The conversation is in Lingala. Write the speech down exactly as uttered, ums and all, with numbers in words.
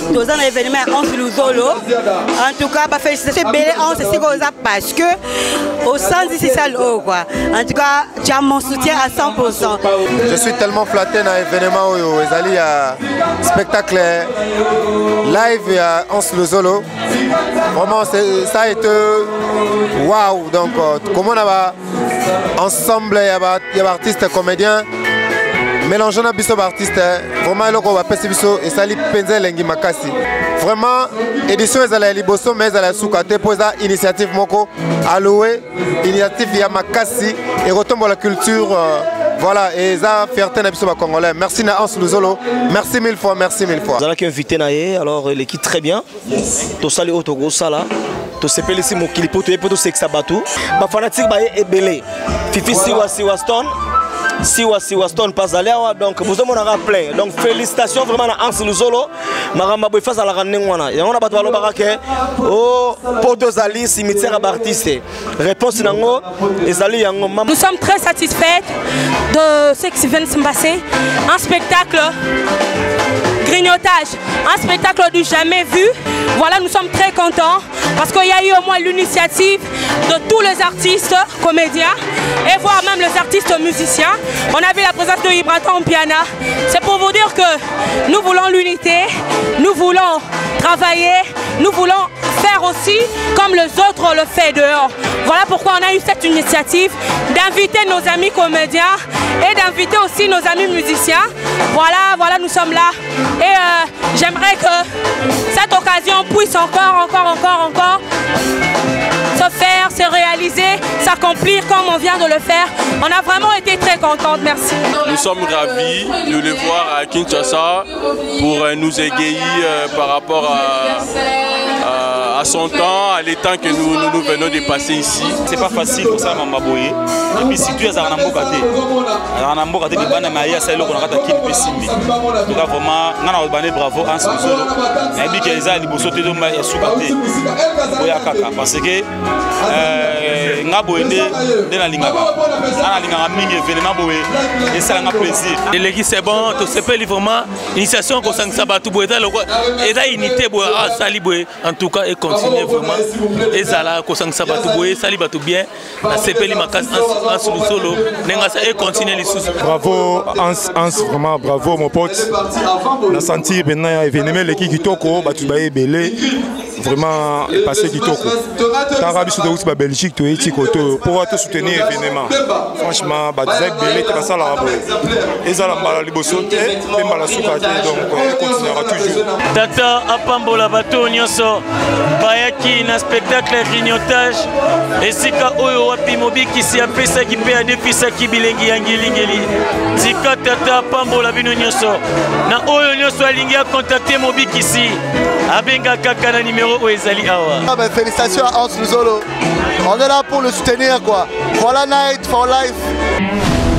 Dans un événement en Luzolo. En tout cas, bah, félicitations belle en c'est ça parce que au sens ici ça l'eau quoi. En tout cas, tu as mon soutien à cent pour cent. Je suis tellement flatté dans l'événement où il y a spectacle live à Ans Luzolo. Vraiment, ça a été waouh. Donc, comment on a ensemble, il y a des artistes comédiens. Mélangeons les biso artistes, vraiment le qu'on va passer biso et ça li penze lengi makasi. Vraiment édition est à la liboso mais à la soukate pour ça initiative moko alloué initiative ya makasi et retombe la culture euh, voilà et ça fierté na biso ba congolais. Merci na Ans Luzolo, merci mille fois, merci mille fois. Vous allez invité naé alors l'équipe très bien. To sali otogo sala. To sepeli si mo kilipo to epo to sexa batu. Ba fanatique ba ebele. Fifi siwa siwa stone. Siwa Siwa Stone pas allé donc vous avez mon plein donc félicitations vraiment à Ans Luzolo maramba boy face à la ranengwana et on a battu baloba ke oh poto zali cimetière d'artiste réponse nango ezali yango. Nous sommes très satisfaits de ce qui vient de se passer, un spectacle grignotage, un spectacle du jamais vu. Voilà, nous sommes très contents parce qu'il y a eu au moins l'initiative de tous les artistes, comédiens et voire même les artistes musiciens. On a vu la présence de Ibrahim Piana. C'est pour vous dire que nous voulons l'unité, nous voulons travailler, nous voulons faire aussi comme les autres le font dehors. Voilà pourquoi on a eu cette initiative d'inviter nos amis comédiens et d'inviter aussi nos amis musiciens. Voilà, voilà, nous sommes là. Et euh, j'aimerais que cette occasion puisse encore, encore, encore, encore se faire, se réaliser, s'accomplir comme on vient de le faire. On a vraiment été très contents, merci. Nous sommes ravis de le voir à Kinshasa pour nous égayer euh, par rapport à, à, à son temps, à l'état que nous, nous, nous venons de passer ici. C'est pas facile pour ça, Mamba Boye. Et puis si tu es à Ranambokaté, Ranambokaté, tu vas aller à celle qu'on a attaqué le Pessimbi. Donc vraiment, on a bravo Ans Luzolo. Et puis qu'ils ont les bossos de Domba et Soukaté. Parce que nga boende de la linga ana linga mingi événement boé et ça nga plaisir et l'équipe c'est bon to sepeli vraiment initiation ko sangsa batu boeta loko et da unité boé ah sali boé en tout cas et continuer vraiment et zala ko sangsa batu boé sali batu bien na sepeli makas Ans Luzolo nenga ça et continuer les sous. Bravo Ans Ans vraiment bravo mon pote na sentir maintenant événement l'équipe kitoko batu baé belé vraiment passé kitoko Tarabi sur de la Belgique tu es pour te soutenir événement franchement bazak belé te ça la et ça la mala libosote et mala soukate donc on continuera toujours. Tata apambola bato nyonso bayaki na spectacle grignotage esika oyo wapi mobiki si apesa ki pe adepisa ki bilengi yangilingeli tika tata apambola bino nyonso na oyo nyonso alingi a contacter mobiki si abenga kaka na numéro oezali awa. Ah ben, félicitations à Ans Luzolo. On est là pour le soutenir quoi. Voilà Night for Life.